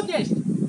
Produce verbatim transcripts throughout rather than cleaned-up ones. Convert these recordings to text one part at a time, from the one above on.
podnieść!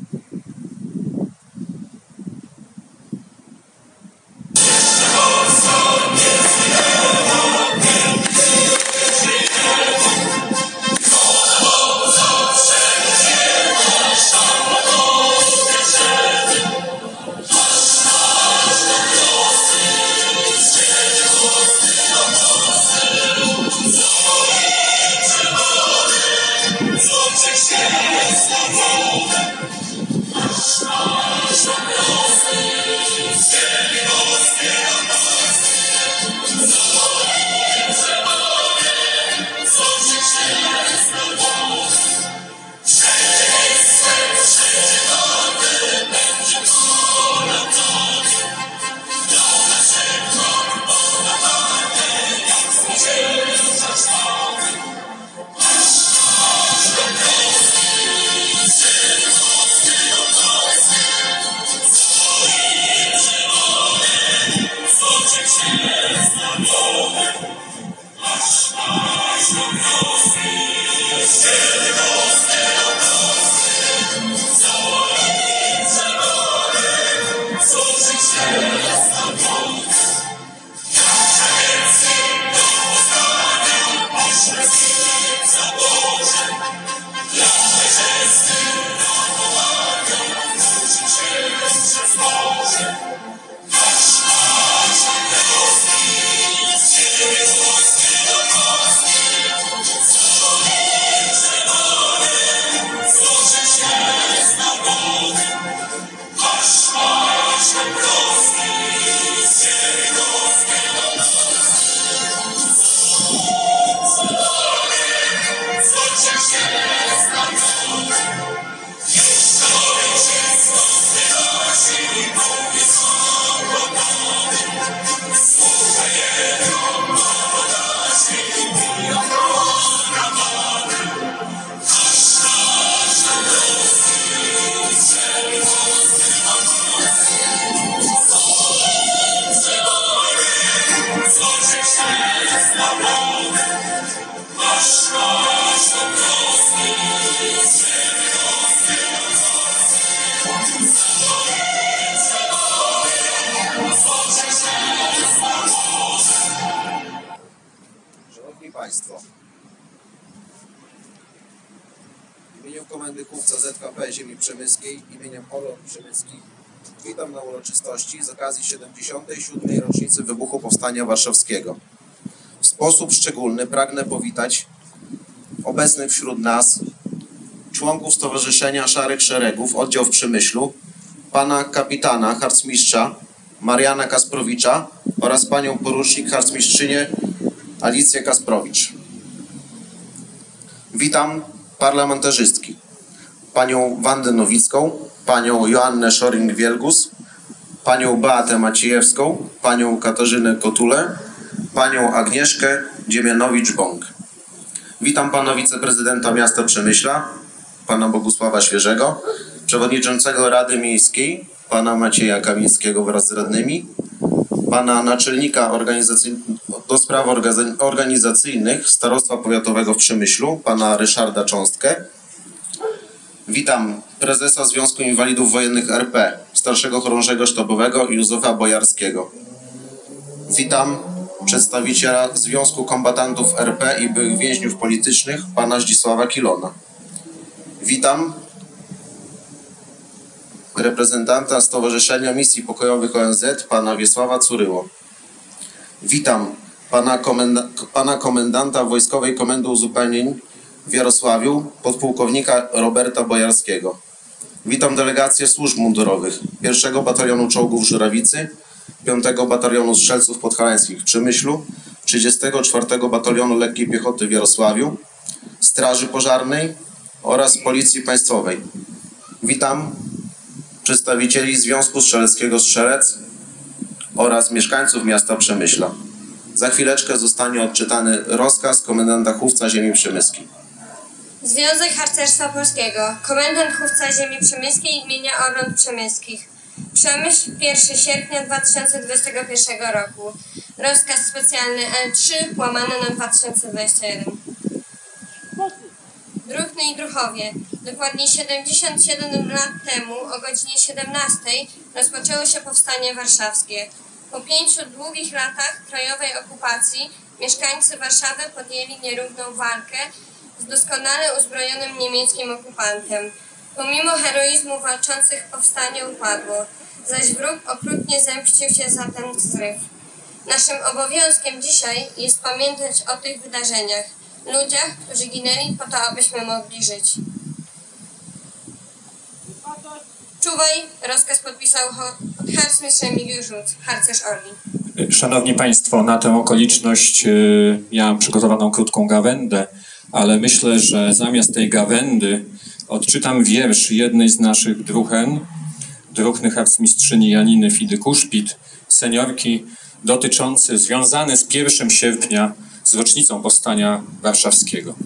Szanowni Państwo, w imieniu Komendy Chówca Z K P Ziemi Przemyskiej imieniem Orląt Przemyskich witam na uroczystości z okazji siedemdziesiątej siódmej rocznicy wybuchu Powstania Warszawskiego. W sposób szczególny pragnę powitać obecnych wśród nas członków Stowarzyszenia Szarych Szeregów, oddział w Przemyślu, pana kapitana, harcmistrza Mariana Kasprowicza oraz panią porucznik, harcmistrzynię Alicję Kasprowicz. Witam parlamentarzystki, panią Wandę Nowicką, panią Joannę Szoring-Wielgus, panią Beatę Maciejewską, panią Katarzynę Kotulę, panią Agnieszkę Dziemianowicz-Bąk. Witam pana wiceprezydenta miasta Przemyśla, pana Bogusława Świeżego, przewodniczącego Rady Miejskiej, pana Macieja Kamińskiego wraz z radnymi, pana naczelnika organizacyj... do spraw organizacyjnych Starostwa Powiatowego w Przemyślu, pana Ryszarda Cząstkę. Witam prezesa Związku Inwalidów Wojennych R P, starszego chorążego sztabowego Józefa Bojarskiego. Witam przedstawiciela Związku Kombatantów R P i byłych więźniów politycznych, pana Zdzisława Kilona. Witam reprezentanta Stowarzyszenia Misji Pokojowych O N Z, pana Wiesława Curyło. Witam pana, komenda pana komendanta Wojskowej Komendy Uzupełnień w Jarosławiu, podpułkownika Roberta Bojarskiego. Witam delegację służb mundurowych pierwszego Batalionu Czołgów Żurawicy, piątego Batalionu Strzelców Podhalańskich w Przemyślu, trzydziestego czwartego Batalionu Lekkiej Piechoty w Jarosławiu, Straży Pożarnej oraz Policji Państwowej. Witam przedstawicieli Związku Strzeleckiego Strzelec oraz mieszkańców miasta Przemyśla. Za chwileczkę zostanie odczytany rozkaz komendanta Chówca Ziemi Przemyskiej. Związek Harcerstwa Polskiego, komendant Chówca Ziemi Przemyskiej imienia Orląt Przemyskich. Przemyśl, pierwszego sierpnia dwa tysiące dwudziestego pierwszego roku. Rozkaz specjalny L trzy łamane na dwa tysiące dwudziesty pierwszy. Druhny i druhowie, Dokładnie siedemdziesiąt siedem lat temu, o godzinie siedemnastej, rozpoczęło się Powstanie Warszawskie. Po pięciu długich latach krajowej okupacji mieszkańcy Warszawy podjęli nierówną walkę z doskonale uzbrojonym niemieckim okupantem. Pomimo heroizmu walczących powstanie upadło, zaś wróg okrutnie zemścił się za ten zryw. Naszym obowiązkiem dzisiaj jest pamiętać o tych wydarzeniach, ludziach, którzy ginęli po to, abyśmy mogli żyć. Czuwaj, rozkaz podpisał harcmistrz Remigiusz Rudz, harcerz Orli. Szanowni Państwo, na tę okoliczność y, miałem przygotowaną krótką gawędę, ale myślę, że zamiast tej gawędy odczytam wiersz jednej z naszych druhen, druhny harcmistrzyni Janiny Fidy-Kuszpit, seniorki, dotyczący, związany z pierwszym sierpnia z rocznicą Powstania Warszawskiego.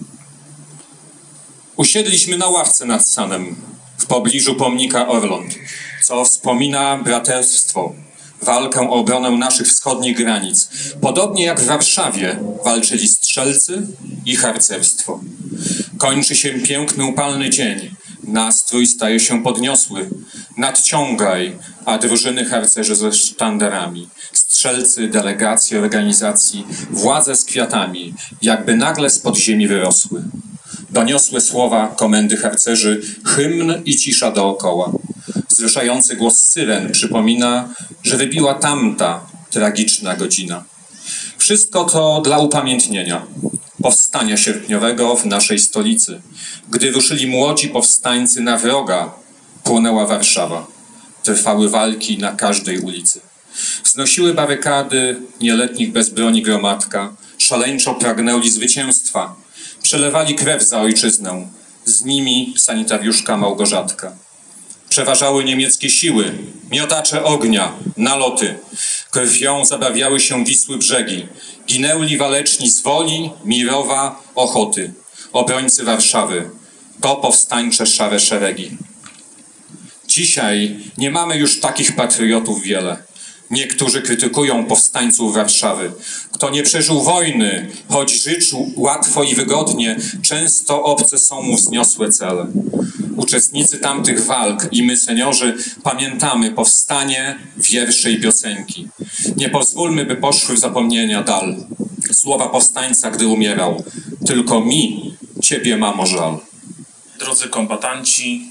Usiedliśmy na ławce nad Sanem, w pobliżu pomnika Orląt, co wspomina braterstwo, walkę o obronę naszych wschodnich granic. Podobnie jak w Warszawie walczyli strzelcy i harcerstwo. Kończy się piękny, upalny dzień. Nastrój staje się podniosły. Nadciągaj, a drużyny harcerzy ze sztandarami, strzelcy, delegacje, organizacji, władze z kwiatami, jakby nagle spod ziemi wyrosły. Doniosłe słowa komendy harcerzy, hymn i cisza dookoła. Wzruszający głos syren przypomina, że wybiła tamta tragiczna godzina. Wszystko to dla upamiętnienia powstania sierpniowego w naszej stolicy. Gdy ruszyli młodzi powstańcy na wroga, płonęła Warszawa. Trwały walki na każdej ulicy. Wznosiły barykady nieletnich bez broni gromadka, szaleńczo pragnęli zwycięstwa. Przelewali krew za ojczyznę, z nimi sanitariuszka Małgorzatka. Przeważały niemieckie siły, miotacze ognia, naloty. Krwią zabawiały się Wisły brzegi. Ginęli waleczni z Woli, Mirowa, Ochoty. Obrońcy Warszawy, to powstańcze szare szeregi. Dzisiaj nie mamy już takich patriotów wiele. Niektórzy krytykują powstańców Warszawy. Kto nie przeżył wojny, choć życzył łatwo i wygodnie, często obce są mu wzniosłe cele. Uczestnicy tamtych walk i my, seniorzy, pamiętamy powstanie, wiersze i piosenki. Nie pozwólmy, by poszły w zapomnienia dal. Słowa powstańca, gdy umierał. Tylko mi, ciebie, mamo, żal. Drodzy kombatanci,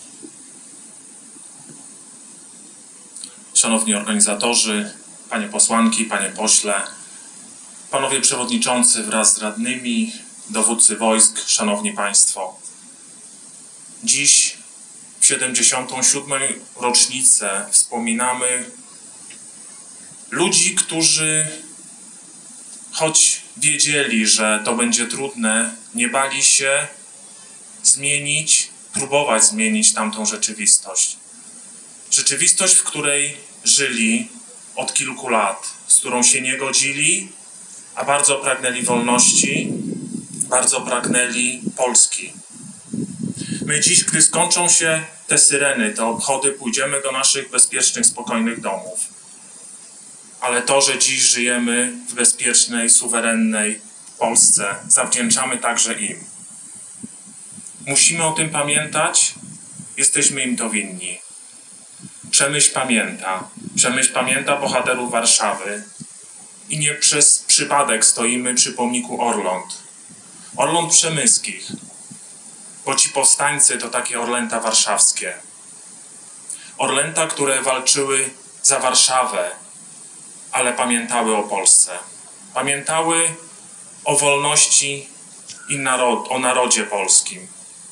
szanowni organizatorzy, panie posłanki, panie pośle, panowie przewodniczący wraz z radnymi, dowódcy wojsk, szanowni państwo. Dziś w siedemdziesiątą siódmą rocznicę wspominamy ludzi, którzy choć wiedzieli, że to będzie trudne, nie bali się zmienić, próbować zmienić tamtą rzeczywistość. Rzeczywistość, w której żyli od kilku lat, z którą się nie godzili, a bardzo pragnęli wolności, bardzo pragnęli Polski. My dziś, gdy skończą się te syreny, te obchody, pójdziemy do naszych bezpiecznych, spokojnych domów. Ale to, że dziś żyjemy w bezpiecznej, suwerennej Polsce, zawdzięczamy także im. Musimy o tym pamiętać, jesteśmy im to winni. Przemyśl pamięta. Przemyśl pamięta bohaterów Warszawy. I nie przez przypadek stoimy przy pomniku Orląt. Orląt Przemyskich. Bo ci powstańcy to takie Orlęta warszawskie. Orlęta, które walczyły za Warszawę, ale pamiętały o Polsce. Pamiętały o wolności i narod, o narodzie polskim.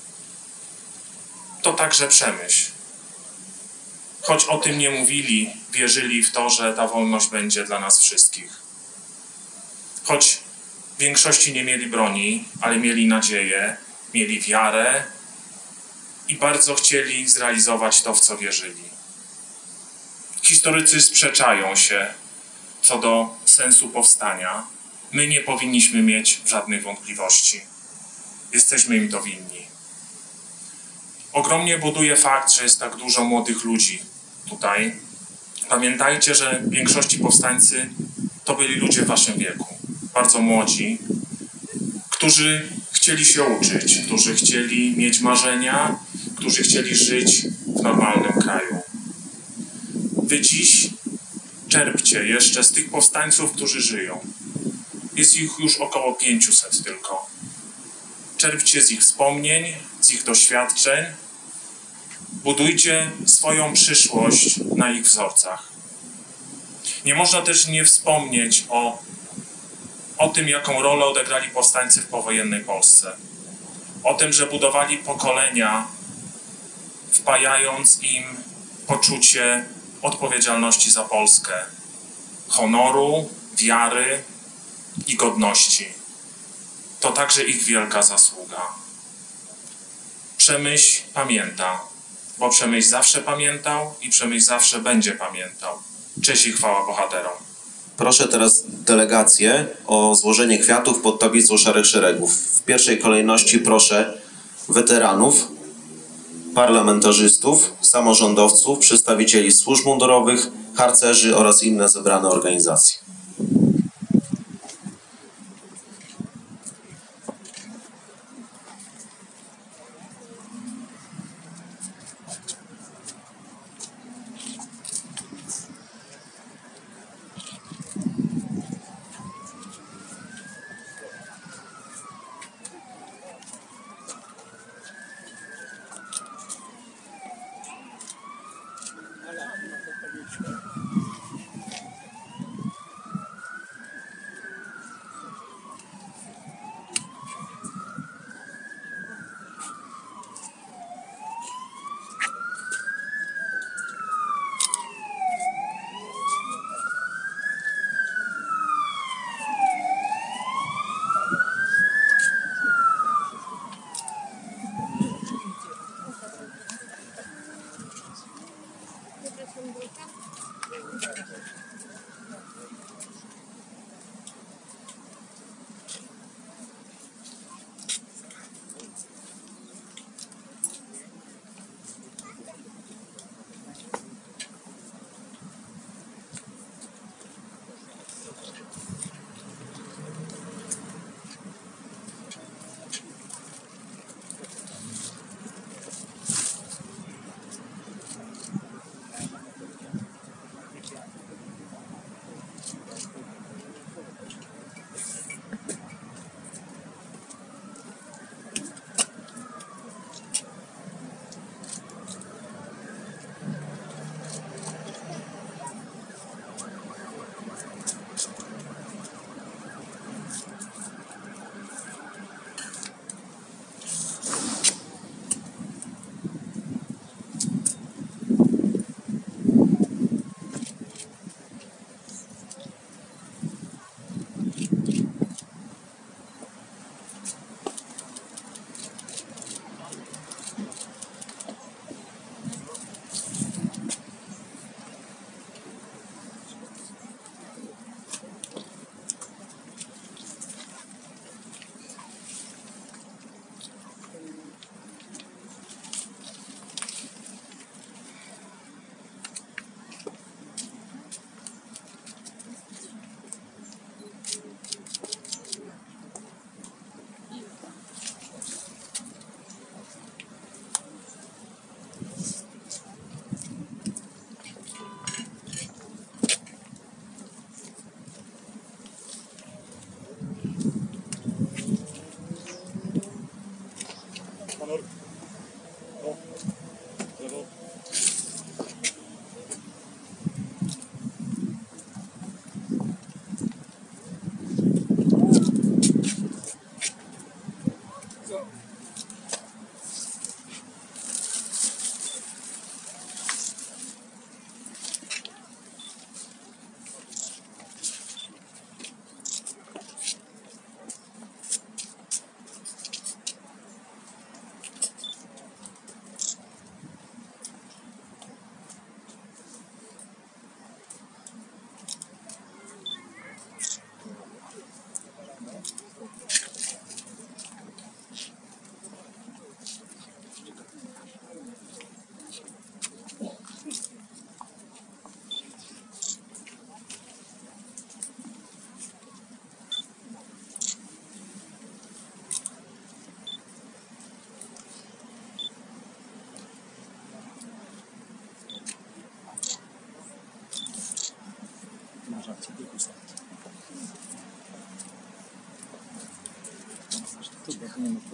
To także przemyśl. Choć o tym nie mówili, wierzyli w to, że ta wolność będzie dla nas wszystkich. Choć w większości nie mieli broni, ale mieli nadzieję, mieli wiarę i bardzo chcieli zrealizować to, w co wierzyli. Historycy sprzeczają się co do sensu powstania. My nie powinniśmy mieć żadnych wątpliwości. Jesteśmy im to winni. Ogromnie buduje fakt, że jest tak dużo młodych ludzi tutaj. Pamiętajcie, że w większości powstańcy to byli ludzie w waszym wieku, bardzo młodzi, którzy chcieli chcieli się uczyć, którzy chcieli mieć marzenia, którzy chcieli żyć w normalnym kraju. Wy dziś czerpcie jeszcze z tych powstańców, którzy żyją. Jest ich już około pięciuset tylko. Czerpcie z ich wspomnień, z ich doświadczeń. Budujcie swoją przyszłość na ich wzorcach. Nie można też nie wspomnieć o, o tym, jaką rolę odegrali powstańcy w powojennej Polsce. O tym, że budowali pokolenia, wpajając im poczucie odpowiedzialności za Polskę, honoru, wiary i godności. To także ich wielka zasługa. Przemyśl pamięta, bo Przemyśl zawsze pamiętał i Przemyśl zawsze będzie pamiętał. Cześć i chwała bohaterom. Proszę teraz delegację o złożenie kwiatów pod tablicą Szarych Szeregów. W pierwszej kolejności proszę weteranów, parlamentarzystów, samorządowców, przedstawicieli służb mundurowych, harcerzy oraz inne zebrane organizacje.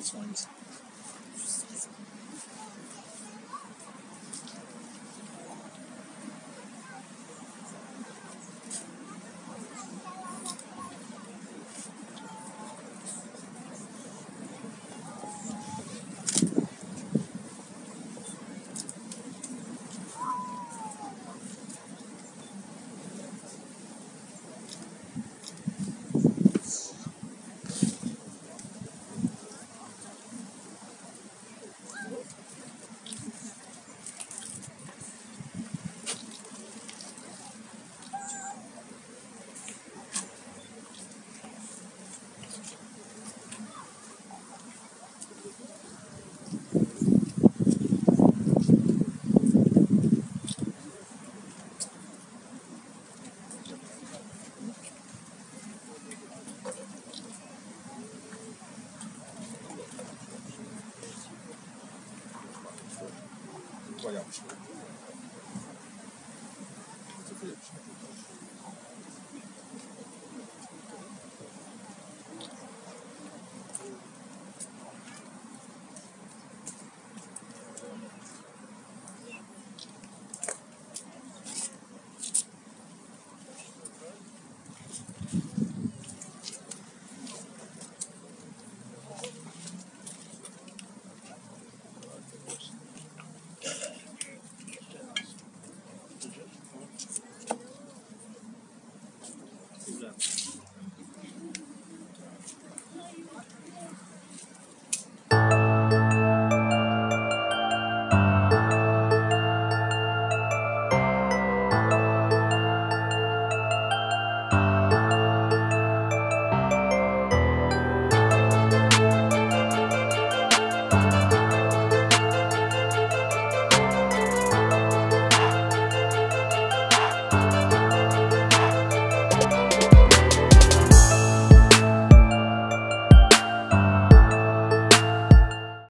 Kłaniam się. Dziękuję.